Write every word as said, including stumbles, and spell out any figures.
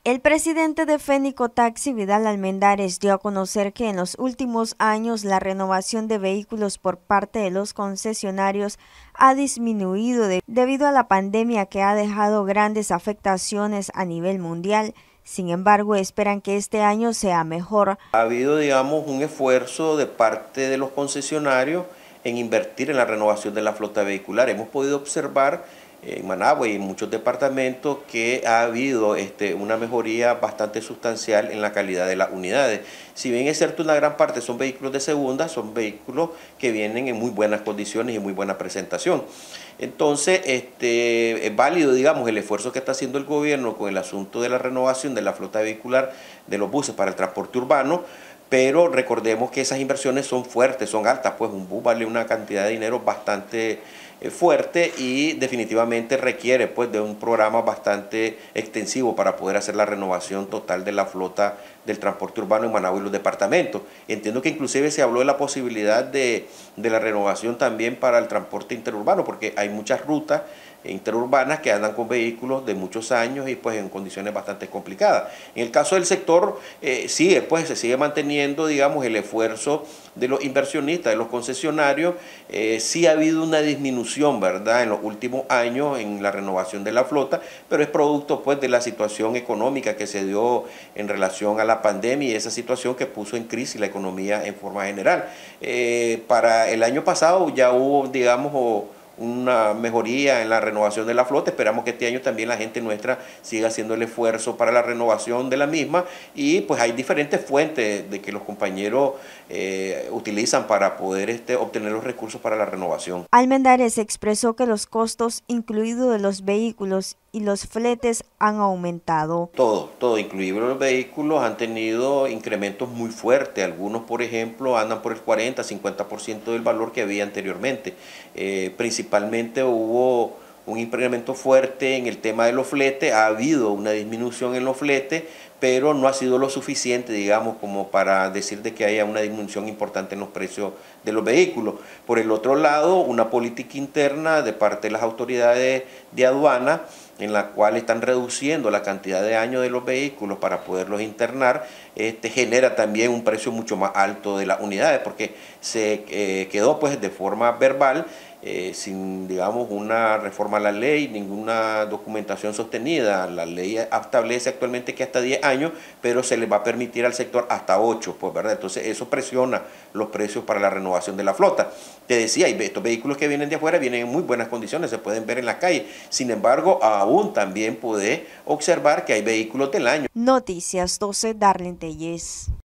El presidente de Fenicotaxi, Vidal Almendares, dio a conocer que en los últimos años la renovación de vehículos por parte de los concesionarios ha disminuido de, debido a la pandemia que ha dejado grandes afectaciones a nivel mundial. Sin embargo, esperan que este año sea mejor. Ha habido, digamos, un esfuerzo de parte de los concesionarios en invertir en la renovación de la flota vehicular. Hemos podido observar en Managua y en muchos departamentos que ha habido este, una mejoría bastante sustancial en la calidad de las unidades. Si bien es cierto, una gran parte son vehículos de segunda, son vehículos que vienen en muy buenas condiciones y muy buena presentación. Entonces, este, es válido, digamos, el esfuerzo que está haciendo el gobierno con el asunto de la renovación de la flota vehicular de los buses para el transporte urbano, pero recordemos que esas inversiones son fuertes, son altas, pues un bus vale una cantidad de dinero bastante eh, fuerte y definitivamente requiere pues de un programa bastante extensivo para poder hacer la renovación total de la flota del transporte urbano en Managua y los departamentos. Entiendo que inclusive se habló de la posibilidad de, de la renovación también para el transporte interurbano, porque hay muchas rutas interurbanas que andan con vehículos de muchos años y pues en condiciones bastante complicadas. En el caso del sector, eh, sigue, pues se sigue manteniendo, digamos, el esfuerzo de los inversionistas, de los concesionarios. Eh, sí ha habido una disminución, ¿verdad?, en los últimos años en la renovación de la flota, pero es producto pues de la situación económica que se dio en relación a la pandemia y esa situación que puso en crisis la economía en forma general. Eh, para el año pasado ya hubo, digamos, o, una mejoría en la renovación de la flota. Esperamos que este año también la gente nuestra siga haciendo el esfuerzo para la renovación de la misma y pues hay diferentes fuentes de que los compañeros eh, utilizan para poder este, obtener los recursos para la renovación. Almendares expresó que los costos incluidos de los vehículos y los fletes han aumentado. Todo, todo, incluido los vehículos, han tenido incrementos muy fuertes. Algunos, por ejemplo, andan por el cuarenta, cincuenta por ciento del valor que había anteriormente. Eh, principalmente hubo un incremento fuerte en el tema de los fletes, ha habido una disminución en los fletes, pero no ha sido lo suficiente, digamos, como para decir de que haya una disminución importante en los precios de los vehículos. Por el otro lado, una política interna de parte de las autoridades de aduana, en la cual están reduciendo la cantidad de años de los vehículos para poderlos internar, este, genera también un precio mucho más alto de las unidades, porque se eh, quedó pues de forma verbal, eh, sin, digamos, una reforma a la ley, ninguna documentación sostenida. La ley establece actualmente que hasta diez años, pero se le va a permitir al sector hasta ocho, pues, ¿verdad? Entonces eso presiona los precios para la renovación de la flota. Te decía, estos vehículos que vienen de afuera vienen en muy buenas condiciones, se pueden ver en la calle. Sin embargo, aún también puede observar que hay vehículos del año. Noticias doce, Darlene Telles.